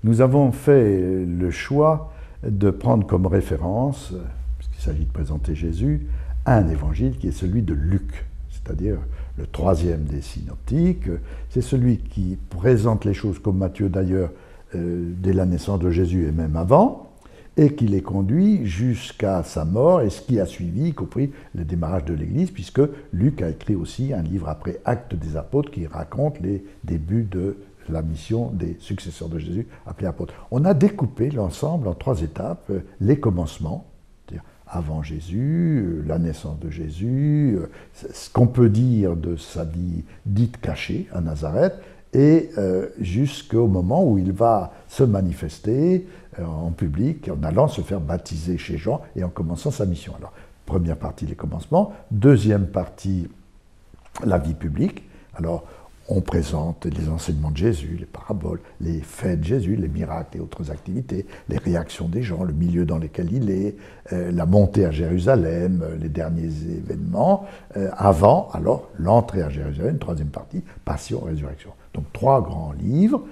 Nous avons fait le choix de prendre comme référence, puisqu'il s'agit de présenter Jésus, un évangile qui est celui de Luc, c'est-à-dire le troisième des synoptiques. C'est celui qui présente les choses comme Matthieu d'ailleurs dès la naissance de Jésus et même avant, et qui les conduit jusqu'à sa mort et ce qui a suivi, y compris le démarrage de l'Église, puisque Luc a écrit aussi un livre après Actes des Apôtres qui raconte les débuts de la mission des successeurs de Jésus appelés apôtres. On a découpé l'ensemble en 3 étapes, les commencements, c'est-à-dire avant Jésus, la naissance de Jésus, ce qu'on peut dire de sa vie dite cachée à Nazareth, et jusqu'au moment où il va se manifester en public, en allant se faire baptiser chez Jean et en commençant sa mission. Alors, première partie, les commencements. Deuxième partie, la vie publique. Alors, on présente les enseignements de Jésus, les paraboles, les faits de Jésus, les miracles et autres activités, les réactions des gens, le milieu dans lequel il est, la montée à Jérusalem, les derniers événements, avant, alors, l'entrée à Jérusalem, troisième partie, passion, résurrection. Donc 3 grands livres,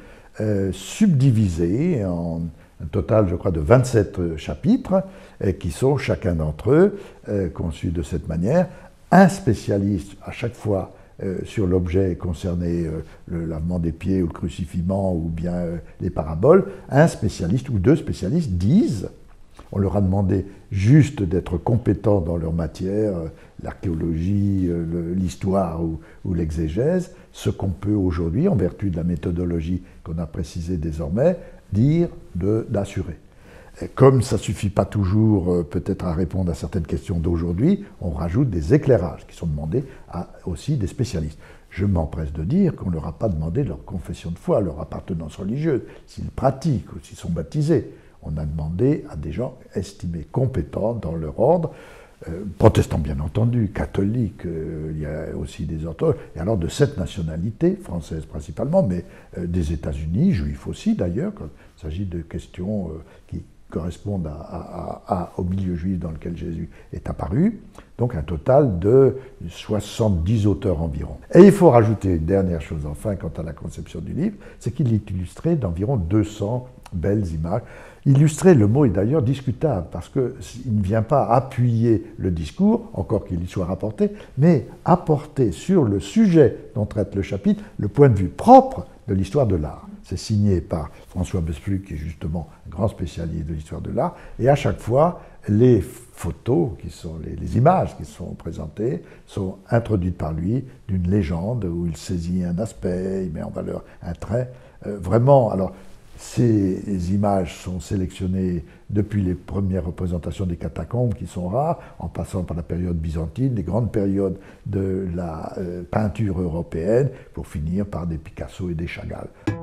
subdivisés en un total, je crois, de 27 chapitres, qui sont, chacun d'entre eux, conçus de cette manière, un spécialiste à chaque fois sur l'objet concerné, le lavement des pieds ou le crucifiement ou bien les paraboles, un spécialiste ou 2 spécialistes disent, on leur a demandé juste d'être compétents dans leur matière, l'archéologie, l'histoire ou l'exégèse, ce qu'on peut aujourd'hui, en vertu de la méthodologie qu'on a précisée désormais, dire d'assurer. Comme ça ne suffit pas toujours peut-être à répondre à certaines questions d'aujourd'hui, on rajoute des éclairages qui sont demandés à aussi des spécialistes. Je m'empresse de dire qu'on ne leur a pas demandé leur confession de foi, leur appartenance religieuse, s'ils pratiquent ou s'ils sont baptisés. On a demandé à des gens estimés compétents dans leur ordre, protestants bien entendu, catholiques, il y a aussi des orthodoxes, et alors de cette nationalité, française principalement, mais des États-Unis, juifs aussi d'ailleurs, quand il s'agit de questions qui correspondent au milieu juif dans lequel Jésus est apparu. Donc un total de 70 auteurs environ. Et il faut rajouter une dernière chose enfin quant à la conception du livre, c'est qu'il est illustré d'environ 200 belles images. Illustrer, le mot est d'ailleurs discutable, parce qu'il ne vient pas appuyer le discours, encore qu'il y soit rapporté, mais apporter sur le sujet dont traite le chapitre le point de vue propre de l'histoire de l'art. C'est signé par François Besplus, qui est justement un grand spécialiste de l'histoire de l'art, et à chaque fois, les photos, qui sont les images qui sont présentées, sont introduites par lui d'une légende où il saisit un aspect, il met en valeur un trait. Vraiment, alors, ces images sont sélectionnées depuis les premières représentations des catacombes, qui sont rares, en passant par la période byzantine, les grandes périodes de la peinture européenne, pour finir par des Picasso et des Chagall.